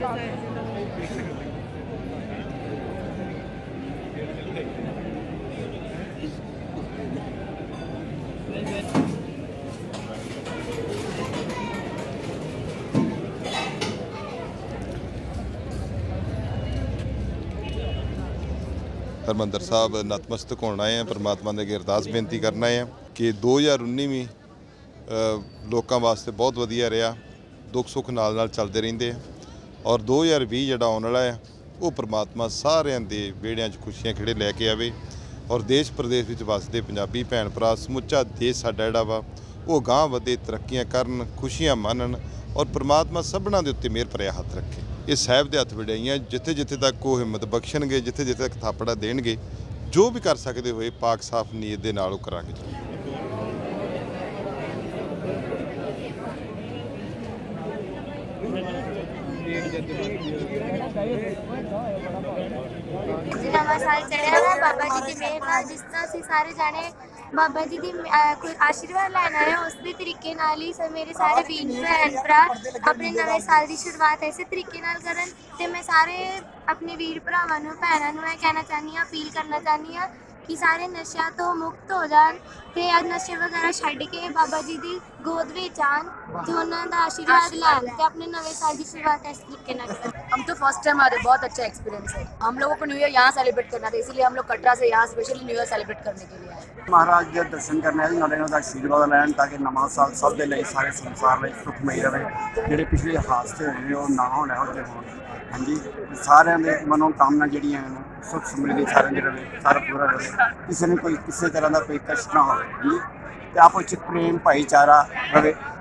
हरमंदर साहब नतमस्तक होना आए हैं, परमात्मा ने अगे अरदास बेनती करना है कि 2019 भी लोगों वास्ते बहुत वधिया रहा, दुख सुख नाल नाल चलते रहंदे और 2020 जिहड़ा आने वाला है वो परमात्मा सारिਆਂ ਦੇ बेड़ियां 'ਚ खुशियां खिड़े लैके आवे और देश प्रदेश विच वसदे पंजाबी भैन भरा समुचा देश साडा जिहड़ा वा वो गांह वधे, तरक्कियां करन, खुशियां मानन और परमात्मा सबना दे उत्ते मेहर भरिया हत्थ रखे। ये साहिब दे हत्थ वडाइयां जिथे जिथे तक वो हिम्मत बख्शणगे, जिथे जिथे तक थापड़ा देणगे, जो भी कर सकते हुए पाक साफ नीयत दे नाल करांगे। नवां साल चढ़िया है बाबा जी की मेहर नाल, जिस तरह असीं सारे जाने बाबा जी की कोई आशीर्वाद लैन आए उस तरीके नाल ही मेरे सारे वीर भैन भरा अपने नवे साल की शुरुआत इस तरीके नाल करन ते मैं सारे अपने वीर भरावां नूं भैणां नूं यह कहना चाहनी हाँ, अपील करना चाहनी हाँ कि सारे नशा तो मुक्त हो जान ते नशे वगैरह छड्ड के बाबा जी की गोद विच आन ते उन्हां दा आशीर्वाद लैन ते अपने नवे साल की शुरुआत इस तरीके नाल करन। हम तो फर्स्ट टाइम आ रहे, बहुत अच्छा एक्सपीरियंस है। हम लोगों को न्यू ईयर यहाँ सेलिब्रेट करना था, इसीलिए हम लोग कटरा से यहाँ स्पेशली न्यू ईयर सेलिब्रेट करने के लिए आए। महाराज के दर्शन करने नाले उन्होंने आशीर्वाद लैन ताकि नवा साल सब के लिए सारे संसार में सुखमई रहे, जोड़े पिछले हादसे होने वो ना होने हो। हाँ जी, सारे मनोकामना जी सुख समृद्धि सारे की रहे, सारा पूरा रहे, किसी ने कोई किसी तरह का कोई कष्ट ना हो जी, आपस प्रेम भाईचारा रहे।